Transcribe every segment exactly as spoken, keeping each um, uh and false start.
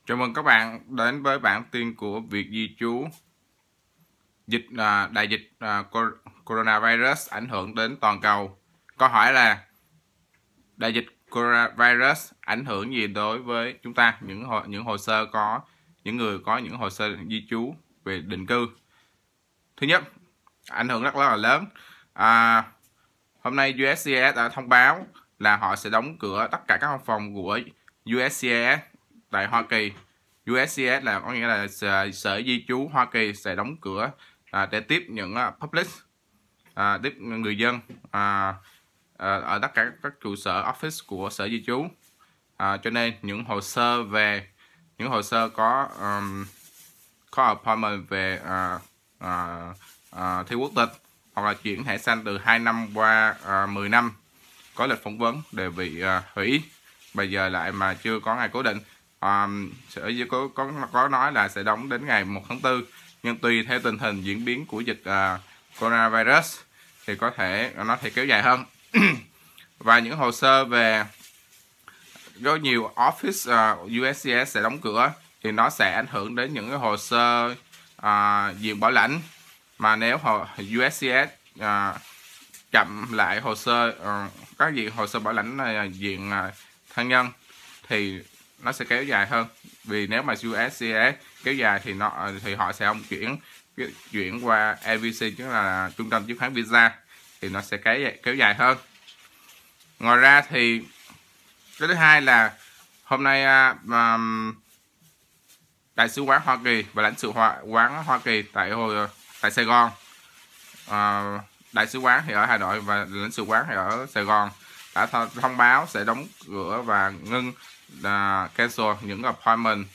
Chào mừng các bạn đến với bản tin của Việc Di trú. Dịch à, đại dịch à, coronavirus ảnh hưởng đến toàn cầu. Câu hỏi là đại dịch coronavirus ảnh hưởng gì đối với chúng ta, những hồ, những hồ sơ có những người có những hồ sơ di trú về định cư. Thứ nhất, ảnh hưởng rất là lớn. À, hôm nay u ét xê i ét đã thông báo là họ sẽ đóng cửa tất cả các văn phòng của u ét xê i ét tại Hoa Kỳ. u ét xê i ét là có nghĩa là sở, sở di trú Hoa Kỳ sẽ đóng cửa à, để tiếp những uh, public à, tiếp người dân à, à, ở tất cả các trụ sở office của sở di trú. À, cho nên những hồ sơ về những hồ sơ có um, có appointment về uh, uh, uh, thi quốc tịch hoặc là chuyển thẻ xanh từ hai năm qua uh, mười năm có lịch phỏng vấn đều bị uh, hủy. Bây giờ lại mà chưa có ngày cố định. Um, sở di có, có có nói là sẽ đóng đến ngày một tháng tư, nhưng tùy theo tình hình diễn biến của dịch uh, coronavirus thì có thể nó thể kéo dài hơn. Và những hồ sơ về rất nhiều office uh, u ét xê i ét sẽ đóng cửa thì nó sẽ ảnh hưởng đến những cái hồ sơ uh, diện bảo lãnh, mà nếu hồ, u ét xê i ét uh, chậm lại hồ sơ uh, các diện hồ sơ bảo lãnh uh, diện uh, thân nhân thì nó sẽ kéo dài hơn. Vì nếu mà u ét xê i ét kéo dài thì nó thì họ sẽ không chuyển chuyển qua a vê xê, tức là trung tâm chứng khoán visa, thì nó sẽ kéo dài, kéo dài hơn. Ngoài ra thì cái thứ hai là hôm nay um, đại sứ quán Hoa Kỳ và lãnh sự Hoa, quán Hoa Kỳ tại hồi tại Sài Gòn, uh, đại sứ quán thì ở Hà Nội và lãnh sự quán thì ở Sài Gòn đã th thông báo sẽ đóng cửa và ngưng uh, cancel những appointment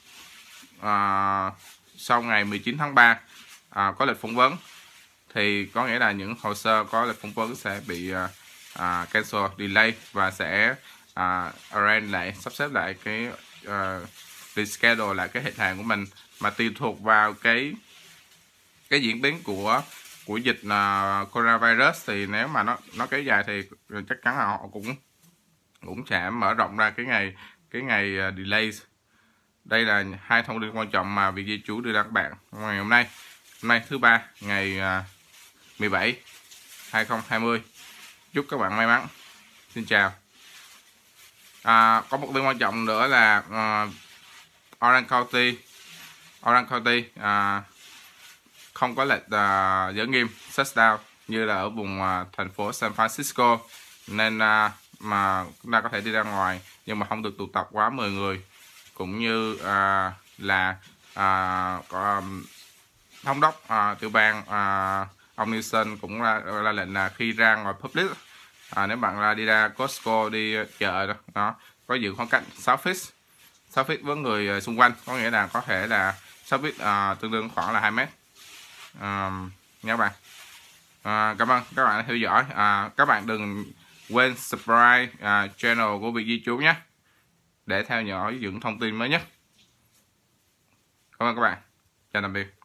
uh, sau ngày mười chín tháng ba uh, có lịch phỏng vấn. Thì có nghĩa là những hồ sơ có lịch phỏng vấn sẽ bị uh, uh, cancel, delay và sẽ uh, arrange lại, sắp xếp lại cái uh, reschedule lại cái hệ hàng của mình, mà tùy thuộc vào cái cái diễn biến của của dịch uh, coronavirus. Thì nếu mà nó nó kéo dài thì chắc chắn là họ cũng cũng sẽ mở rộng ra cái ngày cái ngày uh, delay. Đây là hai thông tin quan trọng mà Việc Di trú đưa ra các bạn ngày hôm nay. Hôm nay thứ ba, ngày uh, mười bảy hai không hai không. Chúc các bạn may mắn. Xin chào. À, có một tin quan trọng nữa là uh, Orange County Orange County uh, không có lệnh uh, giới nghiêm shutdown như là ở vùng uh, thành phố San Francisco, nên uh, mà chúng ta có thể đi ra ngoài nhưng mà không được tụ tập quá mười người, cũng như uh, là uh, có um, thống đốc uh, tiểu bang uh, ông Newsom cũng ra, ra lệnh là khi ra ngoài public, uh, nếu bạn ra đi ra Costco, đi chợ đó, đó có giữ khoảng cách sáu feet sáu feet với người xung quanh, có nghĩa là có thể là sáu feet uh, tương đương khoảng là hai mét. Uh, nha bạn. Uh, cảm ơn các bạn đã theo dõi. Uh, các bạn đừng quên subscribe uh, channel của Việc Di trú nhé, để theo dõi những thông tin mới nhất. Cảm ơn các bạn. Chào tạm biệt.